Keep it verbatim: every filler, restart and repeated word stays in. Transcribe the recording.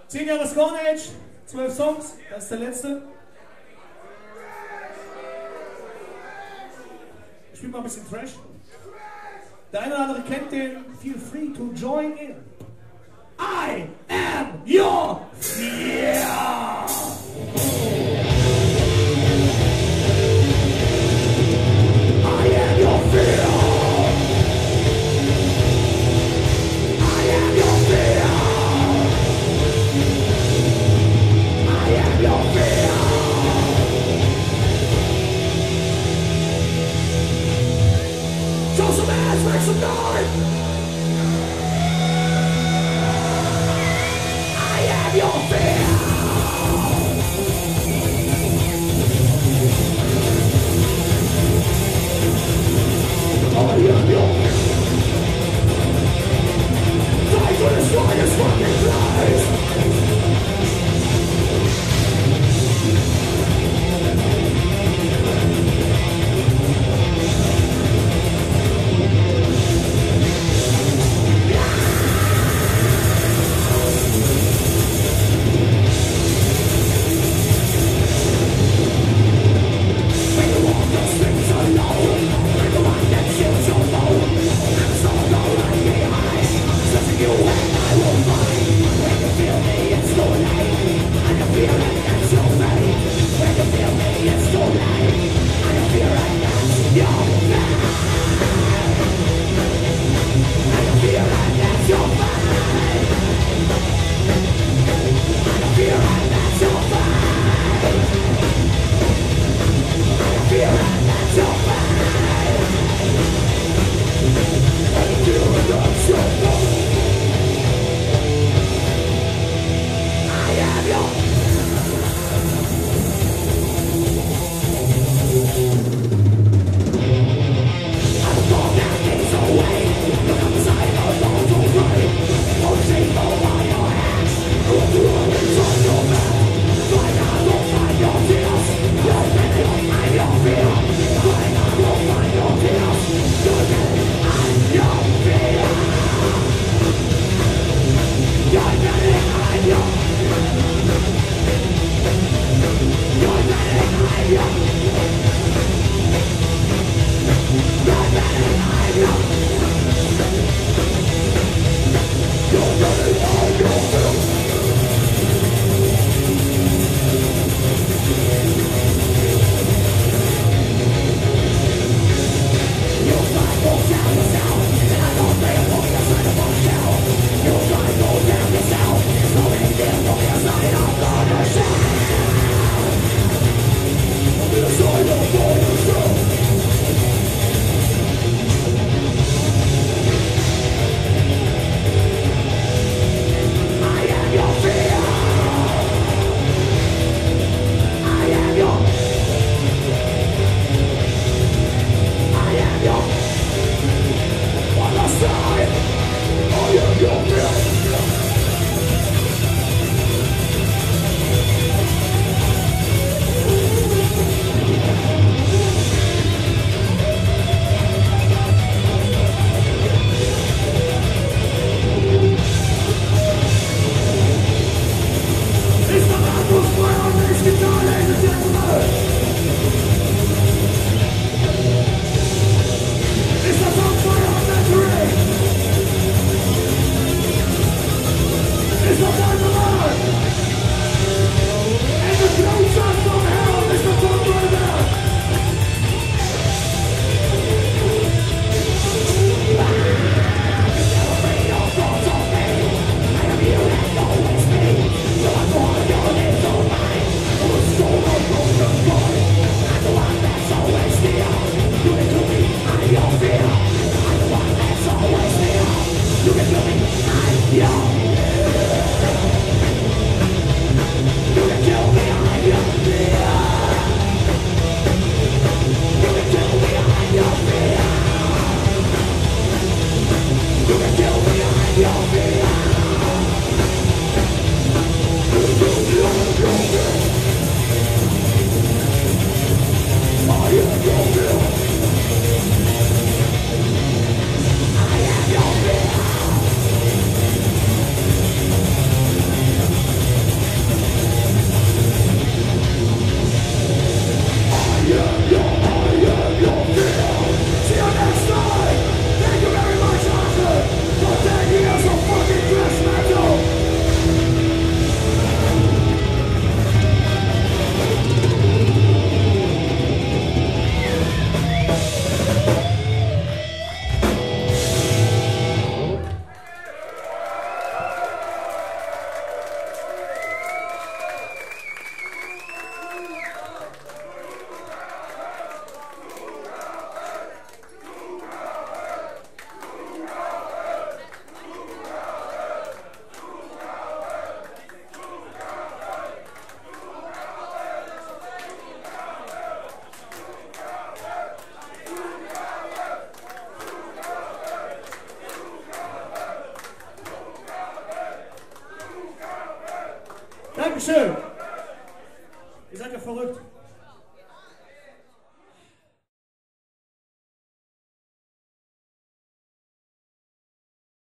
Zehn Jahre Stone Age, zwölf Songs, das ist der letzte. Ich spiele mal ein bisschen Fresh. Der eine oder andere kennt den. Feel free to join in. I am your fear. I am your fear. I am your fear. I am your fear. Show some ass, make some noise. I am your fear. I am your fear. Try to destroy this fucking place. Dankeschön. Ihr seid ja verrückt.